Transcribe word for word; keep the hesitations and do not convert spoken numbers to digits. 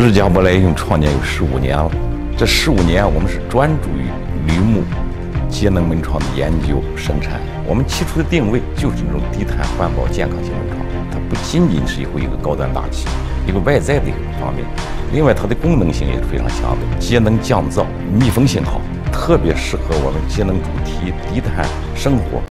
日家舶来已经创建有十五年了，这十五年我们是专注于铝木节能门窗的研究生产。我们起初的定位就是那种低碳、环保、健康型门窗，它不仅仅是以后一个高端大气、一个外在的一个方面，另外它的功能性也是非常强的，节能降噪、密封性好，特别适合我们节能主题、低碳生活。